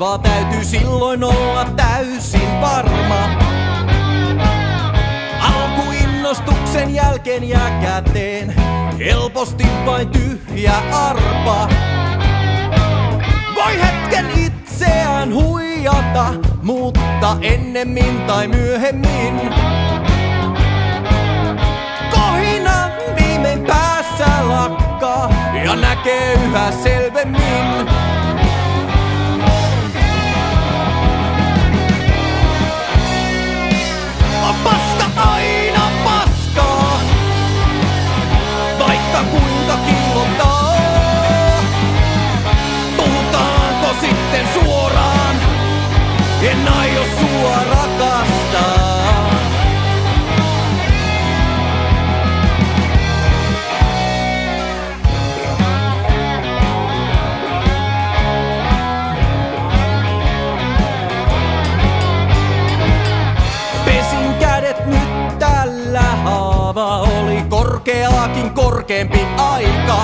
vaan täytyy silloin olla täysin varma. Alkuinnostuksen jälkeen jää käteen helposti vain tyhjä arpa. Voi hetken itseään huijata, mutta ennemmin tai myöhemmin kohina viimein päässä lakkaa ja näkee yhä selvemmin. Paska aina paskaa, vaikka kuinka killotaan. Puhutaanko sitten suoraan, en aio sua rakastaa. Pesin kädet nyt tällä haavaa, oli korkeaakin korkeampi aika.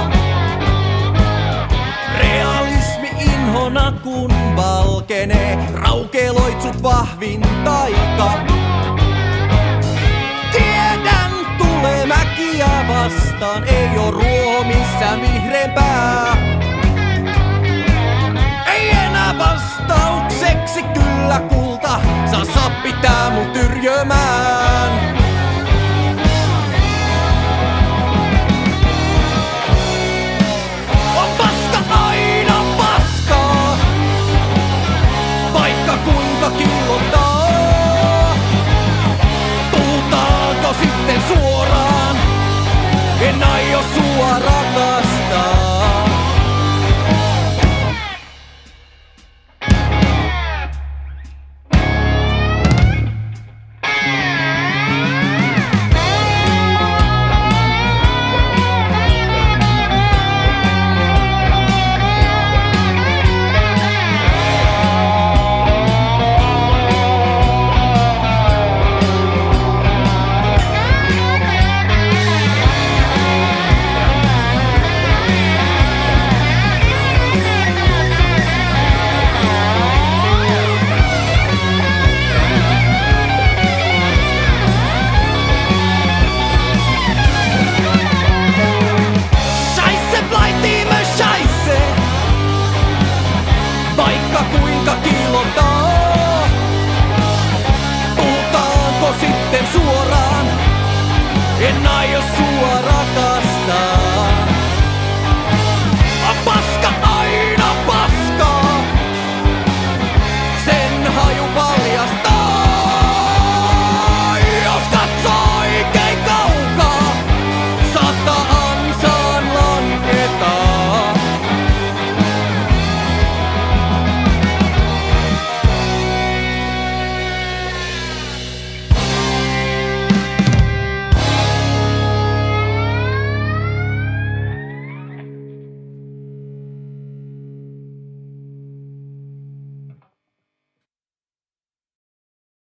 Realismi inhona kun valkenee, raukeloitsut vahvin taika. Tiedän, tulee mäkiä vastaan, ei oo ruoho missään vihreämpää. Ei enää vastaukseksi kyllä kulta, saa pitää mut tyrjömään.